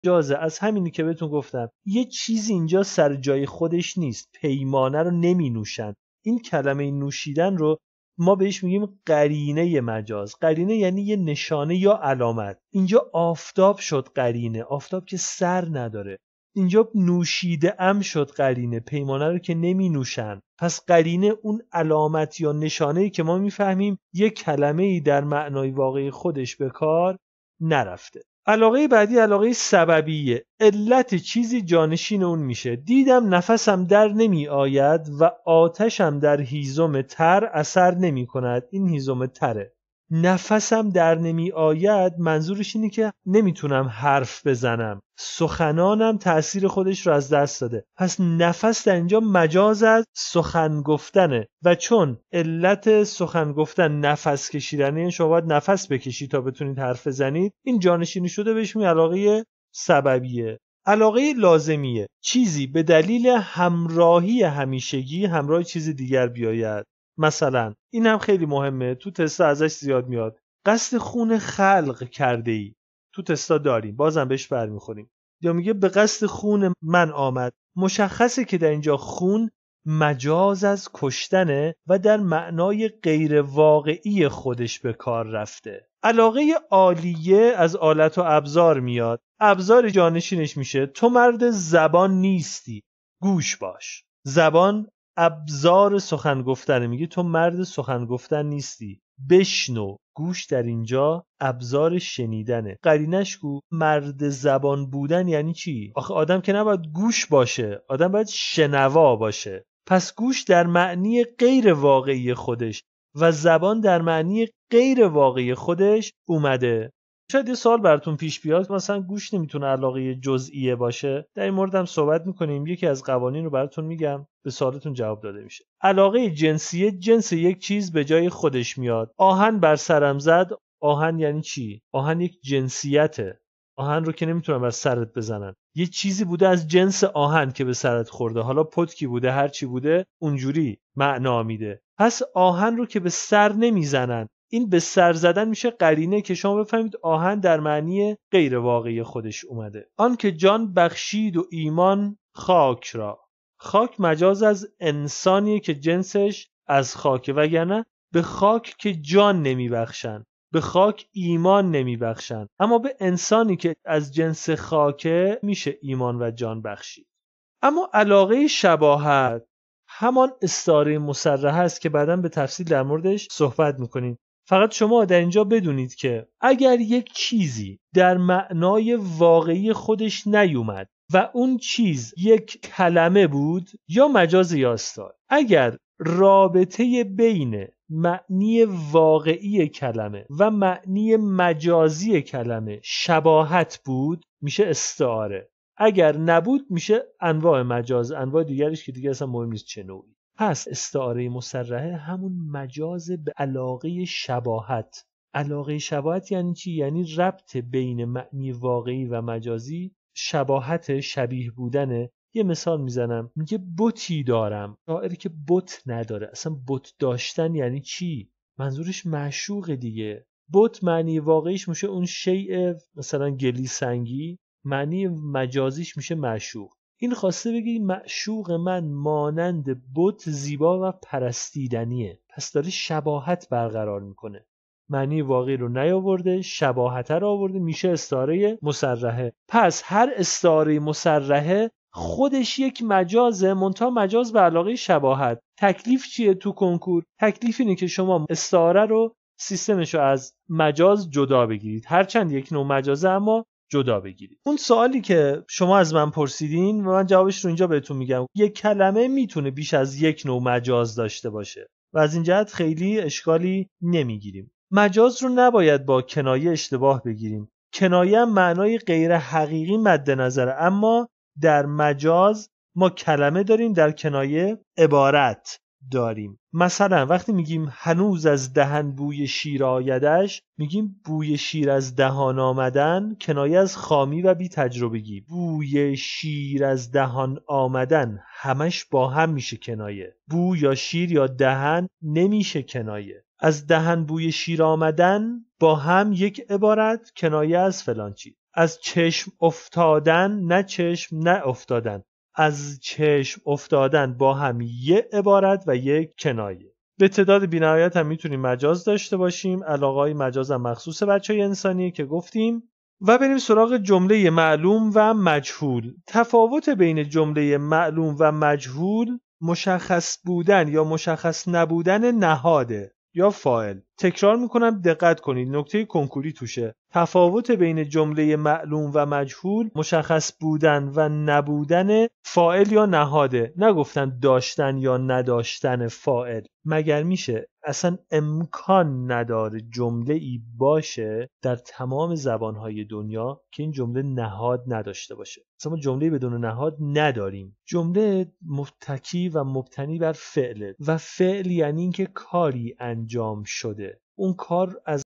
مجازه. از همینی که بهتون گفتم یه چیزی اینجا سر جای خودش نیست، پیمانه رو نمی نوشن. این کلمه نوشیدن رو ما بهش میگیم قرینه مجاز. قرینه یعنی یه نشانه یا علامت. اینجا آفتاب شد قرینه، آفتاب که سر نداره. اینجا نوشیده ام شد قرینه، پیمانه رو که نمی نوشن. پس قرینه اون علامت یا نشانه‌ای که ما میفهمیم یک کلمه‌ای در معنای واقعی خودش به کار نرفته. علاقه بعدی علاقه سببیه. علت چیزی جانشین اون میشه. دیدم نفسم در نمی آید و آتشم در هیزم تر اثر نمی کند. این هیزم تره. نفسم در نمی آید منظورش اینه که نمیتونم حرف بزنم، سخنانم تأثیر خودش رو از دست داده. پس نفس در اینجا مجاز از سخن گفتنه و چون علت سخن گفتن نفس کشیدنه، شما باید نفس بکشید تا بتونید حرف بزنید، این جانشینی شده بهش میگن علاقه سببیه. علاقه لازمیه، چیزی به دلیل همراهی همیشگی همراه چیز دیگر بیاید. مثلا این هم خیلی مهمه، تو تستا ازش زیاد میاد. قصد خون خلق کرده ای، تو تستا داریم، بازم بهش برمیخوریم. یا میگه به قصد خون من آمد. مشخصه که در اینجا خون مجاز از کشتنه و در معنای غیر واقعی خودش به کار رفته. علاقه عالیه از آلت و ابزار میاد. ابزار جانشینش میشه تو مرد زبان نیستی، گوش باش. زبان ابزار سخن گفتن، میگه تو مرد سخن گفتن نیستی، بشنو. گوش در اینجا ابزار شنیدنه. قرینش کو مرد زبان بودن یعنی چی؟ آخه آدم که نباید گوش باشه، آدم باید شنوا باشه. پس گوش در معنی غیر واقعی خودش و زبان در معنی غیر واقعی خودش اومده. شاید یه سوال براتون پیش بیاد، مثلا گوش نمیتونه علاقه جزئیه باشه. در این مورد هم صحبت میکنیم، یکی از قوانین رو براتون میگم، به سوالتون جواب داده میشه. علاقه جنسیه، جنس یک چیز به جای خودش میاد. آهن بر سرم زد، آهن یعنی چی؟ آهن یک جنسیته. آهن رو که نمیتونن بر سرت بزنن، یه چیزی بوده از جنس آهن که به سرت خورده، حالا پتکی بوده هر چی بوده اونجوری معنا میده. پس آهن رو که به سر نمیزنن، این به سر زدن میشه قرینه که شما بفهمید آهن در معنی غیر واقعی خودش اومده. آن که جان بخشید و ایمان خاک را. خاک مجاز از انسانیه که جنسش از خاکه، وگرنه به خاک که جان نمیبخشن، به خاک ایمان نمیبخشن، اما به انسانی که از جنس خاکه میشه ایمان و جان بخشید. اما علاقه شباهت همان استعاره مصرحه است که بعداً به تفصیل در موردش صحبت میکنیم. فقط شما در اینجا بدونید که اگر یک چیزی در معنای واقعی خودش نیومد و اون چیز یک کلمه بود، یا مجاز یا استعاره. اگر رابطه بین معنی واقعی کلمه و معنی مجازی کلمه شباهت بود، میشه استعاره. اگر نبود میشه انواع مجاز، انواع دیگرش که دیگه اصلا مهم نیست چه نوعی. پس استعاره مصرحه همون مجاز به علاقه شباهت. علاقه شباهت یعنی چی؟ یعنی ربط بین معنی واقعی و مجازی، شباهت، شبیه بودنه. یه مثال میزنم، میگه بتی دارم. شاعری که بت نداره. اصلا بت داشتن یعنی چی؟ منظورش معشوق دیگه. بت معنی واقعیش میشه اون شیء مثلا گلی سنگی، معنی مجازیش میشه معشوق. این خواسته بگه معشوق من مانند بت زیبا و پرستیدنیه. پس داره شباهت برقرار میکنه. معنی واقعی رو نیاورده، شباهت رو آورده، میشه استعاره مصرحه. پس هر استعاره مصرحه خودش یک مجازه، منتها مجاز به علاقه شباهت. تکلیف چیه تو کنکور؟ تکلیف اینه که شما استعاره رو سیستمش رو از مجاز جدا بگیرید. هرچند یک نوع مجازه اما جدا بگیرید. اون سوالی که شما از من پرسیدین و من جوابش رو اینجا بهتون میگم، یک کلمه میتونه بیش از یک نوع مجاز داشته باشه و از این جهت خیلی اشکالی نمیگیریم. مجاز رو نباید با کنایه اشتباه بگیریم. کنایه هم معنای غیر حقیقی مد نظره، اما در مجاز ما کلمه داریم، در کنایه عبارت داریم. مثلا وقتی میگیم هنوز از دهن بوی شیر آیدش، میگیم بوی شیر از دهان آمدن کنایه از خامی و بی تجربگی. بوی شیر از دهان آمدن همش با هم میشه کنایه. بو یا شیر یا دهن نمیشه کنایه. از دهن بوی شیر آمدن با هم یک عبارت کنایه از فلان چیز. از چشم افتادن، نه چشم نه افتادن، از چشم افتادن با هم یه عبارت و یک کنایه. به تعداد بی‌نهایت هم میتونیم مجاز داشته باشیم. علاقه‌های مجاز هم مخصوص بچه‌های انسانیه که گفتیم. و بریم سراغ جمله معلوم و مجهول. تفاوت بین جمله معلوم و مجهول مشخص بودن یا مشخص نبودن نهاده یا فاعل. تکرار میکنم دقت کنید، نکته کنکوری توشه. تفاوت بین جمله معلوم و مجهول مشخص بودن و نبودن فاعل یا نهاده. نگفتن داشتن یا نداشتن فاعل. مگر میشه؟ اصلا امکان نداره جمله ای باشه در تمام زبانهای دنیا که این جمله نهاد نداشته باشه. اصلا ما جمله بدون نهاد نداریم. جمله متکی و مبتنی بر فعله و فعل یعنی اینکه کاری انجام شده. اون کار از